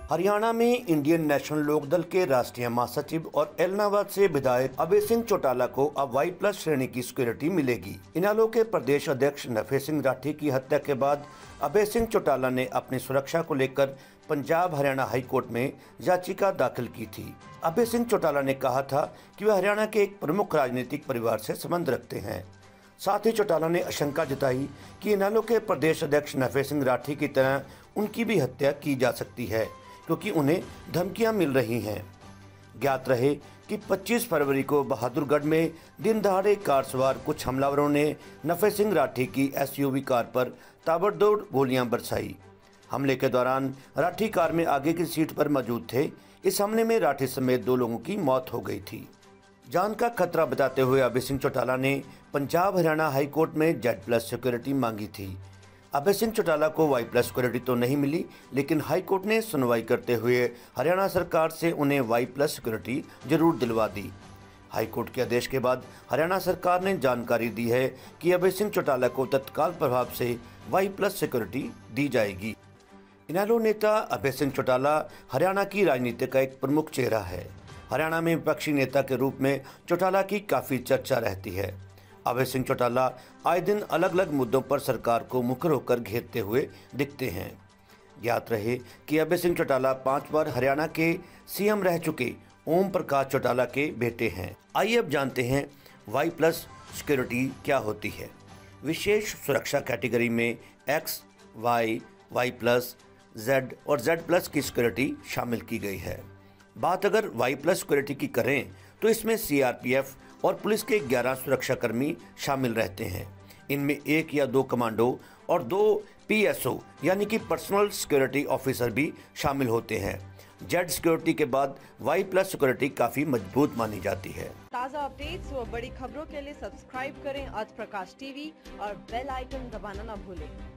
हरियाणा में Indian national Lokdal के राष्ट्रीय महासचिव और एलनाबाद से विधायक अभय सिंह चौटाला को अब Y+ श्रेणी की सिक्योरिटी मिलेगी। इनेलो के प्रदेश अध्यक्ष नफे सिंह राठी की हत्या के बाद अभय सिंह चौटाला ने अपनी सुरक्षा को लेकर पंजाब हरियाणा हाई कोर्ट में याचिका दाखिल की थी। अभय सिंह चौटाला ने कहा था कि वह हरियाणा के एक प्रमुख राजनीतिक परिवार से संबंध रखते हैं। साथ ही चौटाला ने आशंका जताई कि इनेलो के प्रदेश अध्यक्ष नफे सिंह राठी की तरह उनकी भी हत्या की जा सकती है, क्योंकि उन्हें धमकियां मिल रही हैं। ज्ञात रहे कि 25 फरवरी को बहादुरगढ़ में दिन दहाड़े कार सवार कुछ हमलावरों ने नफे सिंह राठी की SUV कार पर ताबड़तोड़ गोलियां बरसाई। हमले के दौरान राठी कार में आगे की सीट पर मौजूद थे। इस हमले में राठी समेत 2 लोगों की मौत हो गई थी। जान का खतरा बताते हुए अभय सिंह चौटाला ने पंजाब हरियाणा हाई कोर्ट में Z+ सिक्योरिटी मांगी थी। अभय सिंह चौटाला को Y+ सिक्योरिटी तो नहीं मिली, लेकिन हाई कोर्ट ने सुनवाई करते हुए हरियाणा सरकार से उन्हें Y+ सिक्योरिटी जरूर दिलवा दी। हाई कोर्ट के आदेश के बाद हरियाणा सरकार ने जानकारी दी है कि अभय सिंह चौटाला को तत्काल प्रभाव से Y+ सिक्योरिटी दी जाएगी। इनेलो नेता अभय सिंह चौटाला हरियाणा की राजनीति का एक प्रमुख चेहरा है। हरियाणा में विपक्षी नेता के रूप में चौटाला की काफ़ी चर्चा रहती है। अभय सिंह चौटाला आए दिन अलग अलग मुद्दों पर सरकार को मुखर होकर घेरते हुए दिखते हैं। ज्ञात रहे कि अभय सिंह चौटाला 5 बार हरियाणा के CM रह चुके ओम प्रकाश चौटाला के बेटे हैं। आइए अब जानते हैं Y+ सिक्योरिटी क्या होती है। विशेष सुरक्षा कैटेगरी में X, Y, Y+, Z और Z+ की सिक्योरिटी शामिल की गई है। बात अगर Y+ सिक्योरिटी की करें तो इसमें CRPF और पुलिस के 11 सुरक्षाकर्मी शामिल रहते हैं। इनमें 1 या 2 कमांडो और 2 PSO यानी कि पर्सनल सिक्योरिटी ऑफिसर भी शामिल होते हैं। Z सिक्योरिटी के बाद Y+ सिक्योरिटी काफी मजबूत मानी जाती है। ताज़ा अपडेट्स व बड़ी खबरों के लिए सब्सक्राइब करें आज प्रकाश टीवी और बेल आइकन दबाना न भूलें।